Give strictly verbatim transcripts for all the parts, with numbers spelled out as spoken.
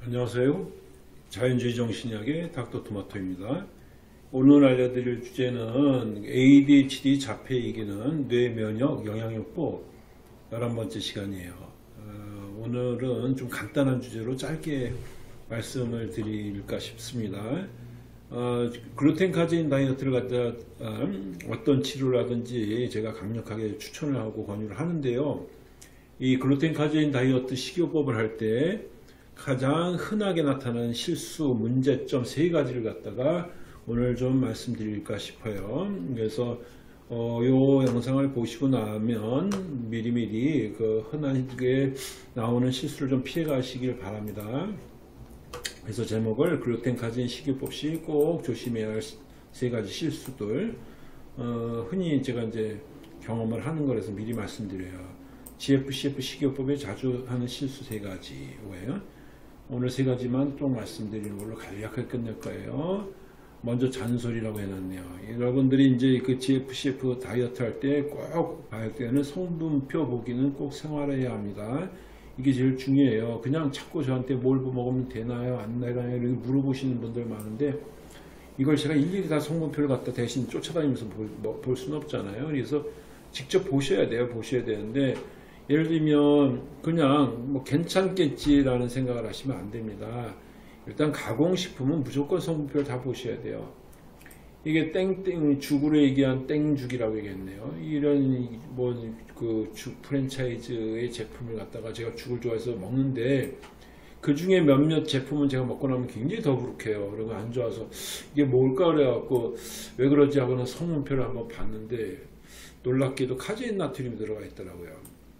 안녕하세요. 자연주의 정신의학의 닥터토마토입니다. 오늘 알려드릴 주제는 에이디에이치디 자폐 이기는 뇌면역 영양요법 열한 번째 시간이에요. 어, 오늘은 좀 간단한 주제로 짧게 말씀을 드릴까 싶습니다. 어, 글루텐 카제인 다이어트를 갖다 음, 어떤 치료라든지 제가 강력하게 추천을 하고 권유를 하는데요. 이 글루텐 카제인 다이어트 식이요법을 할 때 가장 흔하게 나타나는 실수, 문제점 세 가지를 갖다가 오늘 좀 말씀드릴까 싶어요. 그래서 어, 요 영상을 보시고 나면 미리미리 그 흔하게 나오는 실수를 좀 피해 가시길 바랍니다. 그래서 제목을 글루텐 카제인 식이요법 시 꼭 조심해야 할 세 가지 실수들, 어, 흔히 제가 이제 경험을 하는 거라서 미리 말씀드려요. 지에프씨에프 식이요법에 자주 하는 실수 세 가지예요. 오늘 세 가지만 또 말씀드리는 걸로 간략하게 끝낼 거예요. 먼저 잔소리라고 해놨네요. 여러분들이 이제 그 지에프씨에프 다이어트 할 때 꼭 봐야 되는 성분표 보기는 꼭 생활해야 합니다. 이게 제일 중요해요. 그냥 자꾸 저한테 뭘 먹으면 되나요? 안 되나요? 이렇게 물어보시는 분들 많은데 이걸 제가 일일이 다 성분표를 갖다 대신 쫓아다니면서 볼, 뭐, 볼 수는 없잖아요. 그래서 직접 보셔야 돼요. 보셔야 되는데 예를 들면 그냥 뭐 괜찮겠지라는 생각을 하시면 안 됩니다. 일단 가공식품은 무조건 성분표를 다 보셔야 돼요. 이게 땡땡 죽으로 얘기한 땡죽이라고 얘기했네요. 이런 뭐 그 죽 프랜차이즈의 제품을 갖다가 제가 죽을 좋아해서 먹는데 그 중에 몇몇 제품은 제가 먹고 나면 굉장히 더부룩해요. 그리고 안 좋아서 이게 뭘까 그래갖고 왜 그러지 하고는 성분표를 한번 봤는데 놀랍게도 카제인 나트륨이 들어가 있더라고요.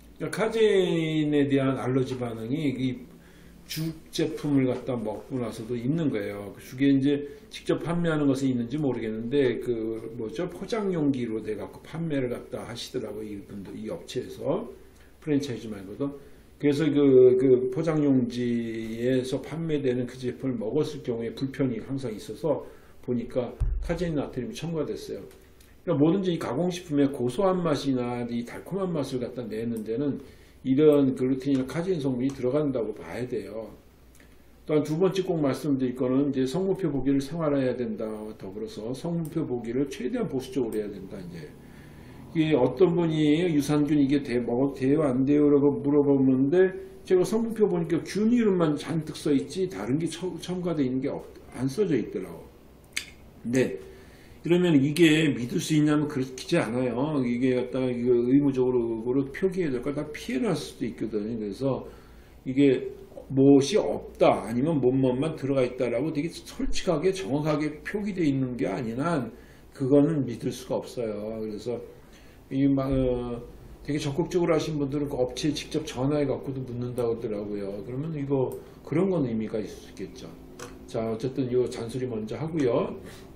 카제인에 대한 알러지 반응이 이 죽 제품을 갖다 먹고 나서도 있는 거예요. 죽에 이제 직접 판매하는 것은 있는지 모르겠는데 그 뭐죠 포장 용기로 돼 갖고 판매를 갖다 하시더라고요. 이분들 이 업체에서 프랜차이즈 말고도. 그래서 그, 그 포장 용지에서 판매되는 그 제품을 먹었을 경우에 불편이 항상 있어서 보니까 카제인 나트륨이 첨가됐어요. 그러니까 뭐든지 이 가공식품의 고소한 맛이나 이 달콤한 맛을 갖다 내는 데는 이런 글루텐이나 카제인 성분이 들어간다고 봐야 돼요. 또한 두 번째 꼭 말씀드릴 거는 이제 성분표 보기를 생활해야 된다. 더불어서 성분표 보기를 최대한 보수적으로 해야 된다. 이제 이게 어떤 분이 유산균 이게 돼, 먹어도 돼요? 안 돼요? 라고 물어보는데 제가 성분표 보니까 균 이름만 잔뜩 써 있지 다른 게 첨가되어 있는 게 안 써져 있더라고. 네. 그러면 이게 믿을 수 있냐면 그렇지 않아요. 이게 갖다가 이거 의무적으로 표기해야 될 걸 다 피해갈 수도 있거든요. 그래서 이게 무엇이 없다 아니면 뭐뭐만 들어가 있다라고 되게 솔직하게 정확하게 표기되어 있는 게 아니란 그거는 믿을 수가 없어요. 그래서 이 어, 되게 적극적으로 하신 분들은 그 업체에 직접 전화해 갖고도 묻는다고 하더라고요. 그러면 이거 그런 건 의미가 있을 수 있겠죠. 자, 어쨌든 이 잔소리 먼저 하고요.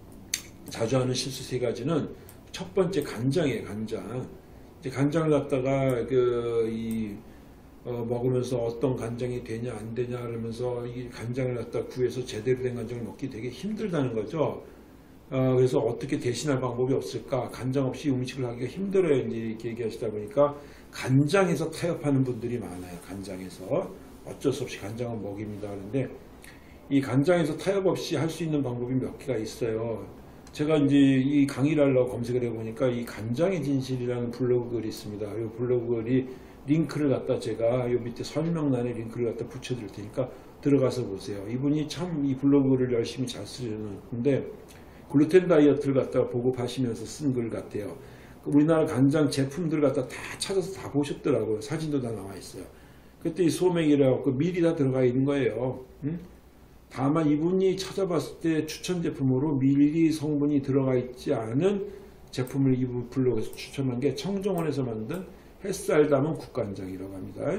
자주 하는 실수 세 가지는 첫 번째 간장이에요. 간장. 이제 간장을 갖다가 그 이 어 먹으면서 어떤 간장이 되냐 안 되냐 그러면서 이 간장을 갖다 구해서 제대로 된 간장을 먹기 되게 힘들다는 거죠. 어 그래서 어떻게 대신할 방법이 없을까? 간장 없이 음식을 하기가 힘들어요. 이제 이렇게 얘기하시다 보니까 간장에서 타협하는 분들이 많아요. 간장에서 어쩔 수 없이 간장은 먹입니다. 그런데 이 간장에서 타협 없이 할 수 있는 방법이 몇 개가 있어요. 제가 이제 이 강의를 하려고 검색을 해보니까 이 간장의 진실이라는 블로그 글이 있습니다. 이 블로그 글이 링크를 갖다 제가 이 밑에 설명란에 링크를 갖다 붙여드릴 테니까 들어가서 보세요. 이분이 참 이 블로그 글을 열심히 잘 쓰셨는데 글루텐 다이어트를 갖다가 보급하시면서 쓴 글 같아요. 우리나라 간장 제품들 갖다 다 찾아서 다 보셨더라고요. 사진도 다 나와 있어요. 그때 이 소맥이라고 미리 다 들어가 있는 거예요. 응? 다만 이분이 찾아봤을 때 추천 제품으로 밀리 성분이 들어가 있지 않은 제품을 이분 블로그에서 추천한 게 청정원에서 만든 햇살 담은 국간장이라고 합니다.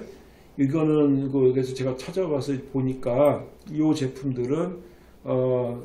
이거는 그래서 제가 찾아봐서 보니까 이 제품들은 어,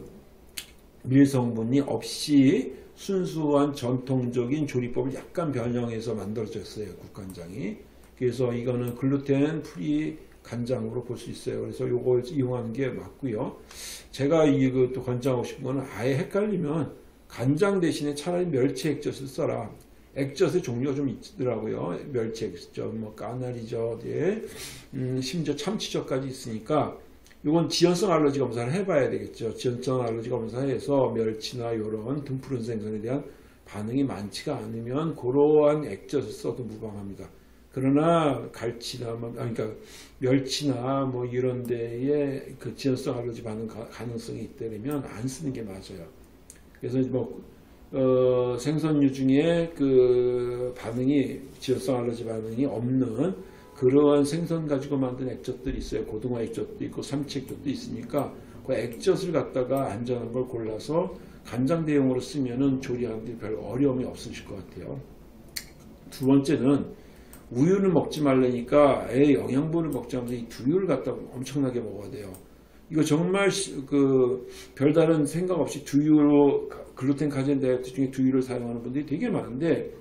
밀 성분이 없이 순수한 전통적인 조리법을 약간 변형해서 만들어졌어요. 국간장이. 그래서 이거는 글루텐 프리 간장으로 볼 수 있어요. 그래서 요걸 이용하는 게 맞고요. 제가 이거 또 권장하고 싶은 거는 아예 헷갈리면 간장 대신에 차라리 멸치 액젓을 써라. 액젓의 종류가 좀 있더라고요. 멸치 액젓, 뭐 까나리젓, 예. 음, 심지어 참치젓까지 있으니까 이건 지연성 알러지 검사를 해봐야 되겠죠. 지연성 알러지 검사에서 멸치나 이런 등푸른 생선에 대한 반응이 많지가 않으면 그러한 액젓을 써도 무방합니다. 그러나 갈치나 뭐, 그러니까 멸치나 뭐 이런 데에 그 지연성 알러지 반응 가능성이 있다면 안 쓰는 게 맞아요. 그래서 뭐 어, 생선류 중에 그 반응이 지연성 알러지 반응이 없는 그러한 생선 가지고 만든 액젓들이 있어요. 고등어 액젓도 있고 삼치 액젓도 있으니까 그 액젓을 갖다가 안전한 걸 골라서 간장 대용으로 쓰면은 조리하는데 별 어려움이 없으실 것 같아요. 두 번째는 우유를 먹지 말라니까 애 영양분을 먹지 않으면서 이 두유를 갖다 엄청나게 먹어야 돼요. 이거 정말 그 별다른 생각 없이 두유로 글루텐 카제인 다이어트 중에 두유를 사용하는 분들이 되게 많은데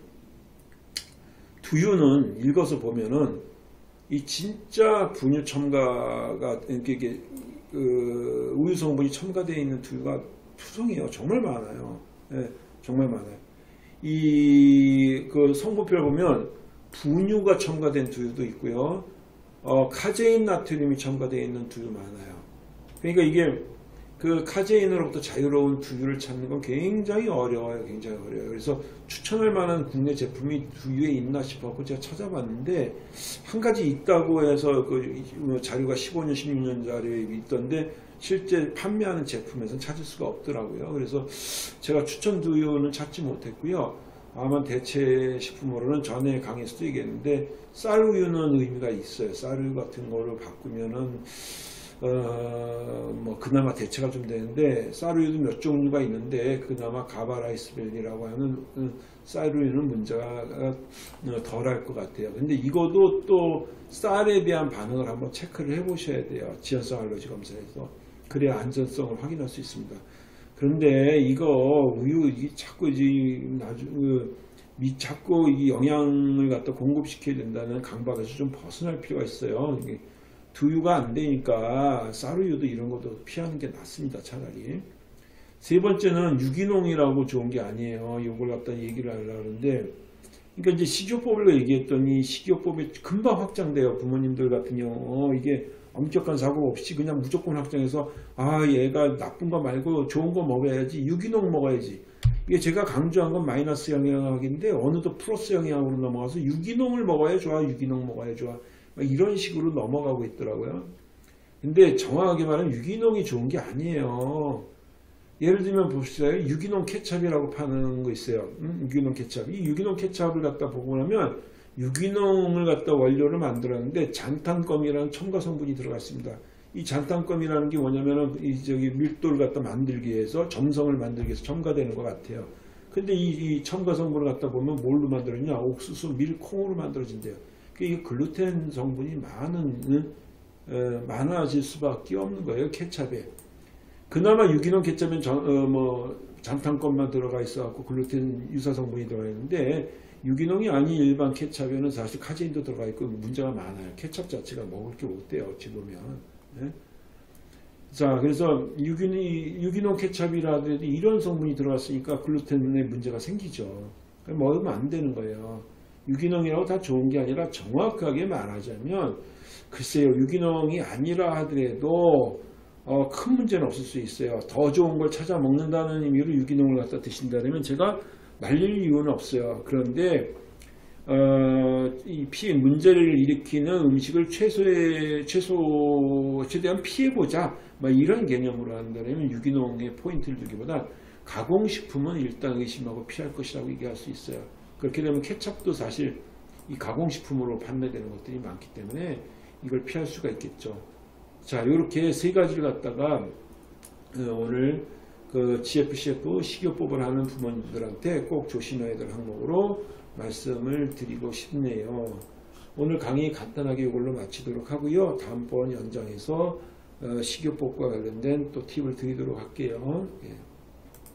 두유는 읽어서 보면은 이 진짜 분유 첨가가 이렇게, 이렇게 그 우유 성분이 첨가되어 있는 두유가 투성이에요. 정말 많아요. 네, 정말 많아요. 이 그 성분표를 보면 분유가 첨가된 두유도 있고요. 어, 카제인 나트륨이 첨가되어 있는 두유 많아요. 그러니까 이게 그 카제인으로부터 자유로운 두유를 찾는 건 굉장히 어려워요. 굉장히 어려워요. 그래서 추천할 만한 국내 제품이 두유에 있나 싶어서 제가 찾아봤는데 한 가지 있다고 해서 그 자료가 십오 년, 십육 년 자료에 있던데 실제 판매하는 제품에서는 찾을 수가 없더라고요. 그래서 제가 추천 두유는 찾지 못했고요. 아마 대체 식품으로는 전에 강의 수도 있겠는데 쌀우유는 의미가 있어요. 쌀우유 같은 거를 바꾸면은 어, 뭐 그나마 대체가 좀 되는데 쌀우유도 몇 종류가 있는데 그나마 가바라이스벨리라고 하는 쌀우유는 문제가 덜할 것 같아요. 근데 이것도 또 쌀에 대한 반응을 한번 체크를 해 보셔야 돼요. 지연성 알러지 검사에서. 그래야 안전성을 확인할 수 있습니다. 그런데 이거 우유 이 자꾸 이제 나중 미 자꾸 이 영양을 갖다 공급시켜야 된다는 강박에서 좀 벗어날 필요가 있어요. 이게 두유가 안 되니까 쌀우유도 이런 것도 피하는 게 낫습니다. 차라리. 세 번째는 유기농이라고 좋은 게 아니에요. 이걸 갖다 얘기를 하려고 하는데 그러니까 이제 식이요법을 얘기했더니 식이요법이 금방 확장돼요. 부모님들 같은 경우 이게 엄격한 사고 없이 그냥 무조건 확정해서 아 얘가 나쁜 거 말고 좋은 거 먹어야지 유기농 먹어야지 이게 제가 강조한 건 마이너스 영향학인데 어느덧 플러스 영향으로 넘어가서 유기농을 먹어야 좋아 유기농 먹어야 좋아 이런 식으로 넘어가고 있더라고요. 근데 정확하게 말하면 유기농이 좋은 게 아니에요. 예를 들면 봅시다. 유기농 케찹이라고 파는 거 있어요. 음? 유기농 케찹. 이 유기농 케찹을 갖다 보고 나면 유기농을 갖다 원료를 만들었는데 잔탄검이라는 첨가 성분이 들어갔습니다. 이 잔탄검이라는 게 뭐냐면은 이 저기 밀도를 갖다 만들기 위해서 점성을 만들기 위해서 첨가되는 것 같아요. 근데 이, 이 첨가 성분을 갖다 보면 뭘로 만들었냐? 옥수수, 밀, 콩으로 만들어진대요. 이게 글루텐 성분이 많은 에, 많아질 수밖에 없는 거예요. 케찹에. 그나마 유기농 케찹은 전, 어, 뭐 잔탄검만 들어가 있어갖고 글루텐 유사 성분이 들어가 있는데 유기농이 아닌 일반 케찹에는 사실 카제인도 들어가 있고 문제가 많아요. 케찹 자체가 먹을 게 없대요. 어찌 보면. 네? 자, 그래서 유기농, 유기농 케찹이라도 이런 성분이 들어갔으니까 글루텐에 문제가 생기죠. 먹으면 안 되는 거예요. 유기농이라고 다 좋은 게 아니라 정확하게 말하자면 글쎄요. 유기농이 아니라 하더라도 어, 큰 문제는 없을 수 있어요. 더 좋은 걸 찾아 먹는다는 의미로 유기농을 갖다 드신다면 제가 말릴 이유는 없어요. 그런데 어, 이 피해 문제를 일으키는 음식을 최소의 최소 최대한 피해보자. 막 이런 개념으로 한다면 유기농의 포인트를 두기보다 가공식품은 일단 의심하고 피할 것이라고 얘기할 수 있어요. 그렇게 되면 케찹도 사실 이 가공식품으로 판매되는 것들이 많기 때문에 이걸 피할 수가 있겠죠. 자, 이렇게 세 가지를 갖다가 오늘 그 지에프씨에프 식이요법을 하는 부모님들한테 꼭 조심해야 될 항목으로 말씀을 드리고 싶네요. 오늘 강의 간단하게 이걸로 마치도록 하고요. 다음번 연장에서 식이요법과 관련된 또 팁을 드리도록 할게요. 예.